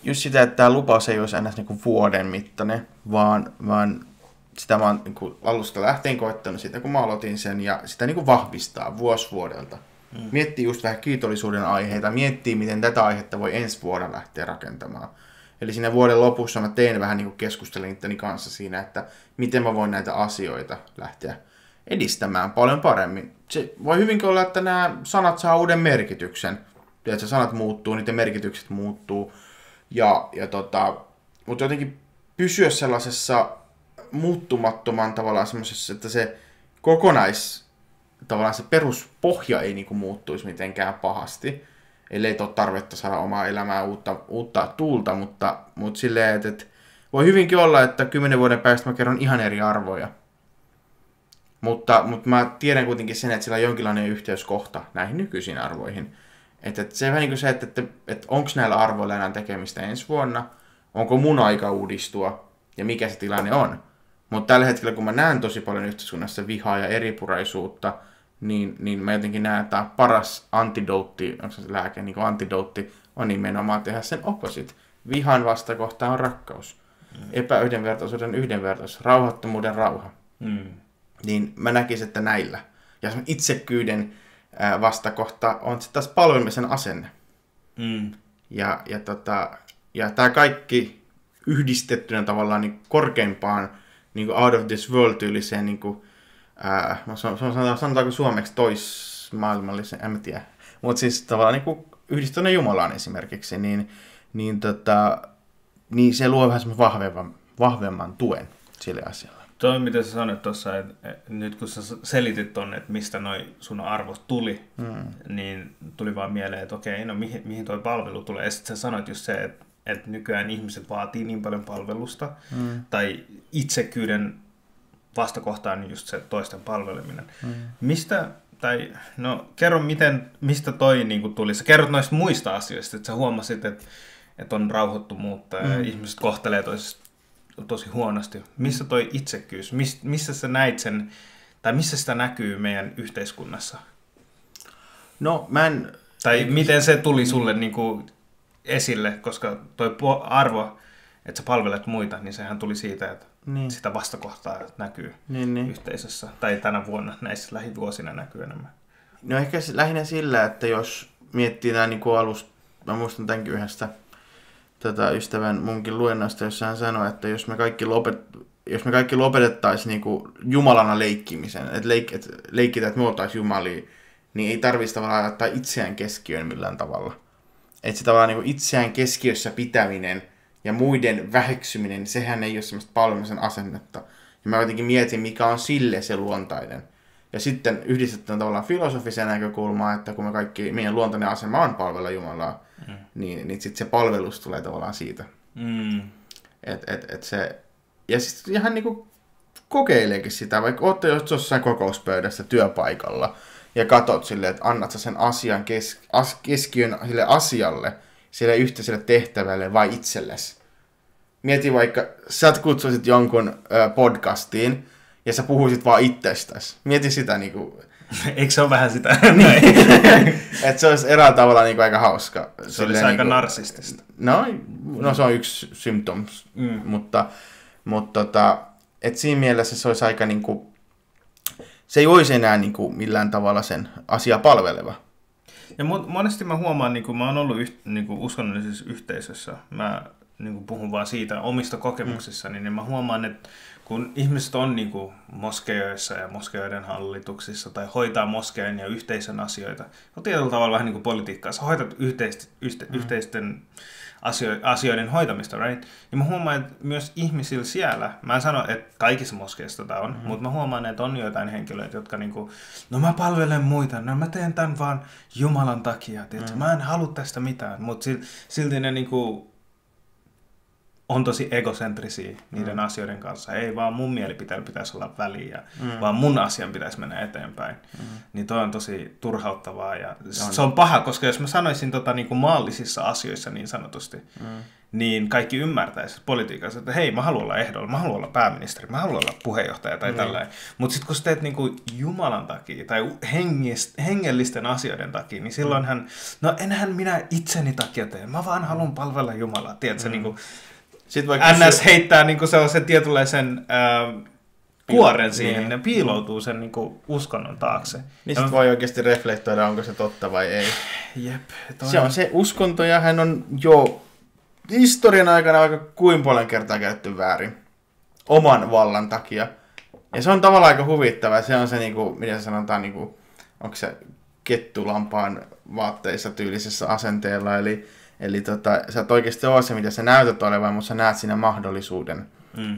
just sitä, että tämä lupaus ei olisi aina niin kuin vuoden mittainen, vaan sitä mä oon niin kuin alusta lähtien koettanut sitä, kun mä aloitin sen, ja sitä niin kuin vahvistaa vuosi vuodelta. Miettii just vähän kiitollisuuden aiheita, miettii, miten tätä aihetta voi ensi vuonna lähteä rakentamaan. Eli siinä vuoden lopussa mä tein vähän niin kuin keskustelin itteni kanssa siinä, että miten mä voin näitä asioita lähteä edistämään paljon paremmin. Se voi hyvinkin olla, että nämä sanat saa uuden merkityksen. Tiedätkö, sanat muuttuu, niiden merkitykset muuttuu. Mutta jotenkin pysyä sellaisessa muuttumattoman tavallaan semmoisessa, että se tavallaan se peruspohja ei niinku muuttuisi mitenkään pahasti. Ellei ole tarvetta saada omaa elämää uutta tuulta, mutta silleen, että voi hyvinkin olla, että 10 vuoden päästä mä kerron ihan eri arvoja. Mutta mä tiedän kuitenkin sen, että sillä on jonkinlainen yhteyskohta näihin nykyisiin arvoihin. Että se on vähän niin kuin se, että onko näillä arvoilla enää tekemistä ensi vuonna, onko mun aika uudistua ja mikä se tilanne on. Mutta tällä hetkellä, kun mä näen tosi paljon yhteiskunnassa vihaa ja eripuraisuutta, niin mä jotenkin näen, että paras antidootti, onko se lääke, niin kuin antidootti, on nimenomaan tehdä sen opposite. Vihan vastakohta on rakkaus. Epäyhdenvertaisuuden yhdenvertaisuus, rauhattomuuden rauha. Niin mä näkisin, että näillä. Ja itsekyyden vastakohta on sitten taas palvelemisen asenne. Ja tämä kaikki yhdistettynä tavallaan niin korkeimpaan niin out of this world-tyyliseen, niin sanotaanko suomeksi toismaailmallisen, en tiedä. Mutta siis tavallaan niin yhdistyneen Jumalaan esimerkiksi, niin se luo vähän semmoisen vahvemman tuen sille asialle. Toi, mitä sä sanoit tuossa, että nyt kun sä selitit tonne, että mistä noi sun arvot tuli, niin tuli vaan mieleen, että okei, no mihin toi palvelu tulee. Ja sitten sä sanoit just se, että nykyään ihmiset vaatii niin paljon palvelusta, tai itsekyyden vastakohtaan just se toisten palveleminen. Kerro mistä toi niinku tuli. Sä kerrot noista muista asioista, että sä huomasit, että on rauhoittomuutta ja ihmiset kohtelee tosi huonosti. Missä toi itsekkyys, missä sä näit sen, tai missä sitä näkyy meidän yhteiskunnassa? No, miten se tuli sulle niinku esille, koska toi arvo, että sä palvelet muita, niin sehän tuli siitä, että sitä vastakohtaa näkyy yhteisössä. Tai tänä vuonna, näissä lähivuosina näkyy enemmän. No ehkä lähinnä sillä, että jos miettii nämä niin alusta, mä muistan tämänkin yhdestä ystävän munkin luennosta, jossa hän sanoi, että jos me kaikki lopetettaisiin niin kuin Jumalana leikkimisen, että leikitään, että me oltaisiin Jumalia, niin ei tarvitsisi tavallaan ottaa itseään keskiöön millään tavalla. Että se tavallaan niin kuin itseään keskiössä pitäminen ja muiden väheksyminen, niin sehän ei ole semmoista palvelemisen asennetta. Ja mä jotenkin mietin, mikä on sille se luontainen. Ja sitten yhdistetään tavallaan filosofiseen näkökulmaan, että kun meidän luontainen asema on palvella Jumalaa, niin sitten se palvelus tulee tavallaan siitä. Ja sitten ihan niinku kokeileekin sitä, vaikka ootte jossain kokouspöydässä työpaikalla ja katot silleen, että annat sä sen asian keskiön sille asialle, sille yhteiselle tehtävälle vai itsellesi. Mieti vaikka, sä kutsuisit jonkun podcastiin ja sä puhuisit vaan itsestäsi. Mieti sitä niinku... Eikö se ole vähän sitä? Että se olisi eräällä tavalla niinku aika hauska. Se olisi aika narsistista. No se on yksi symptoms, mutta et siinä mielessä se olisi aika niinku, se ei olisi enää niinku millään tavalla sen asiaa palveleva. Ja monesti mä huomaan, niin mä oon ollut uskonnollisessa yhteisössä, mä niin puhun vaan siitä omista kokemuksissani, niin mä huomaan, että kun ihmiset on niin moskeijoissa ja moskeijoiden hallituksissa tai hoitaa moskeijan ja yhteisön asioita, on tietyllä tavalla vähän niin kuin politiikkaa, sä hoitat yhteisten asioiden hoitamista, right? Ja mä huomaan, että myös ihmisillä siellä, mä en sano, että kaikissa moskeissa tätä on, mutta mä huomaan, että on joitain henkilöitä, jotka niinku, no mä palvelen muita, no mä teen tämän vaan Jumalan takia, mä en halua tästä mitään, mutta silti ne niinku on tosi egocentrisiä niiden asioiden kanssa. Ei vaan mun mielipiteellä pitäisi olla väliä, vaan mun asian pitäisi mennä eteenpäin. Niin toi on tosi turhauttavaa ja se on paha, koska jos mä sanoisin niin kuin maallisissa asioissa niin sanotusti, niin kaikki ymmärtäisi politiikassa, että hei, mä haluan olla ehdolla, mä haluan olla pääministeri, mä haluan olla puheenjohtaja tai tällainen. Mutta sitten kun sä teet niinku Jumalan takia tai hengellisten asioiden takia, niin silloinhan, no enhän minä itseni takia tee, mä vaan haluan palvella Jumalaa. Tiedätkö, niinku, NS heittää niinku sellaisen tietynlaisen kuoren siihen ja piiloutuu sen niinku uskonnon taakse. Niin sitten voi oikeasti reflektoida, onko se totta vai ei. Jep. Se on se uskonto ja hän on jo historian aikana aika kuin paljon kertaa käytetty väärin oman vallan takia. Ja se on tavallaan aika huvittava. Se on se, niinku, miten sanotaan, niinku, onko se kettulampaan vaatteissa tyylisessä asenteella. Eli sä et oikeasti ole se, mitä sä näytät olevan, mutta sä näet siinä mahdollisuuden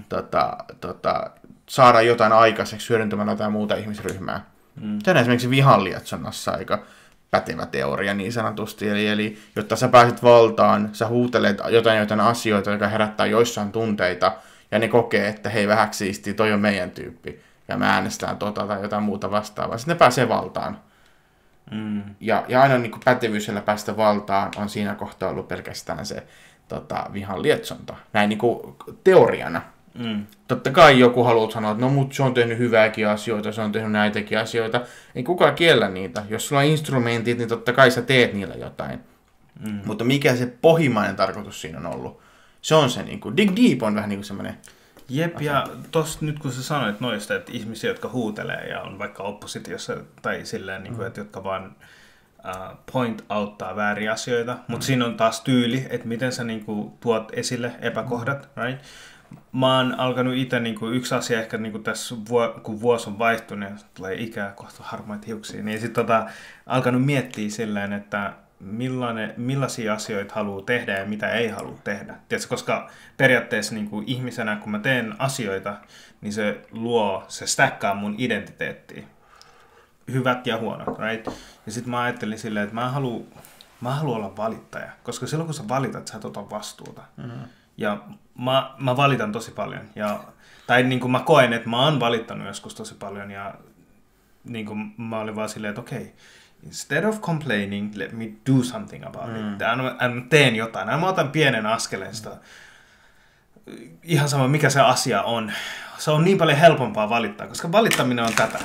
saada jotain aikaiseksi hyödyntämällä jotain muuta ihmisryhmää. Se on esimerkiksi vihan lietsonnassa aika pätevä teoria niin sanotusti. Eli jotta sä pääset valtaan, sä huutelet jotain asioita, jotka herättää joissain tunteita, ja ne kokee, että hei, vähäksi siistiä, toi on meidän tyyppi, ja me äänestään tai jotain muuta vastaavaa. Sitten ne pääsee valtaan. Ja aina niin kuin pätevyydellä päästä valtaan on siinä kohtaa ollut pelkästään se vihan lietsonta. Näin niin kuin teoriana. Totta kai joku haluaa sanoa, että no mut se on tehnyt hyvääkin asioita, se on tehnyt näitäkin asioita. Ei kukaan kiellä niitä. Jos sulla on instrumentit, niin totta kai sä teet niillä jotain. Mutta mikä se pohjimmainen tarkoitus siinä on ollut? Se on se niinku, dig deep on vähän niinku semmoinen. Jep, asia. Ja tossa nyt kun sä sanoit noista, että ihmisiä, jotka huutelee ja on vaikka oppositiossa tai silleen, niin kuin, että jotka vaan point outtaa vääriä asioita, mutta siinä on taas tyyli, että miten sä niin kuin, tuot esille epäkohdat, right? Mä oon alkanut itse, niin kuin, yksi asia ehkä niin kuin tässä, kun vuosi on vaihtunut ja tulee ikää kohta harmaita hiuksia, niin sitten alkanut miettiä silleen, että millaisia asioita haluaa tehdä ja mitä ei halua tehdä. Tiedätkö, koska periaatteessa niin kuin ihmisenä, kun mä teen asioita, niin se stackkaa mun identiteettiä. Hyvät ja huonot, right? Ja sitten mä ajattelin silleen, että mä haluan olla valittaja, koska silloin kun sä valitat, sä et ota vastuuta. Ja mä valitan tosi paljon. Tai niin kuin mä koen, että mä oon valittanut joskus tosi paljon ja niin kuin mä olin vaan silleen, että okei, instead of complaining, let me do something about it. Mä teen jotain. Mä otan pienen askeleen sitä. Ihan sama, mikä se asia on. Se on niin paljon helpompaa valittaa, koska valittaminen on tätä.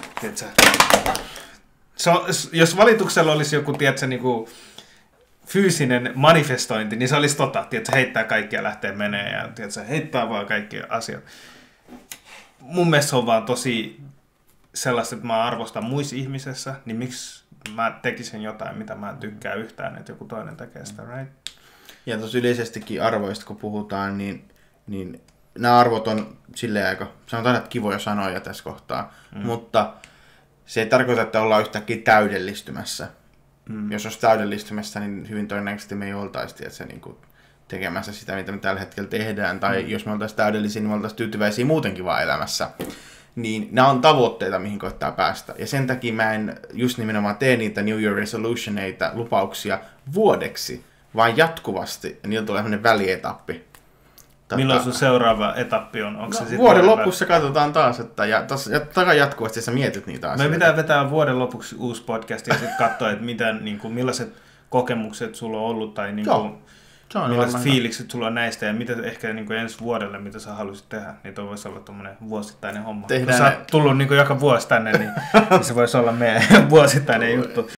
Jos valituksella olisi joku, tiedätkö, niin kuin fyysinen manifestointi, niin se olisi tiedätkö, heittää kaikkia ja lähtee menee ja tiedätkö, heittää vaan kaikki asiat. Mun mielestä se on vaan tosi sellaista, että mä arvostan muissa ihmisessä, niin miksi mä tekisin jotain, mitä mä tykkään yhtään, että joku toinen tekee sitä, right? Ja tuossa yleisestikin arvoista, kun puhutaan, niin nämä arvot on silleen aika, sanotaan, että kivoja sanoja tässä kohtaa, mutta se ei tarkoita, että ollaan yhtäkkiä täydellistymässä. Jos olisi täydellistymässä, niin hyvin todennäköisesti me ei oltaisi niin kuin tekemässä sitä, mitä me tällä hetkellä tehdään. Tai jos me oltaisiin täydellisiä, niin me oltaisiin tyytyväisiä muutenkin vaan elämässä. Niin nämä on tavoitteita, mihin koittaa päästä. Ja sen takia mä en just nimenomaan tee niitä New Year Resolutioneita, lupauksia vuodeksi, vaan jatkuvasti. Ja niillä tulee sellainen välietappi. Milloin sun seuraava etappi on? Onko se vuoden lopussa katsotaan taas, että jatkuvasti sä mietit niitä asioita. Me pitää vetää vuoden lopuksi uusi podcast ja sitten katsoa, että millaiset kokemukset sulla on ollut tai millaiset fiilikset sulla on näistä ja mitä ehkä ensi vuodelle, mitä sä haluaisit tehdä. Niin toi voisi olla tommoinen vuosittainen homma. Kun sä oot tullut joka vuosi tänne, niin se voisi olla meidän vuosittainen juttu.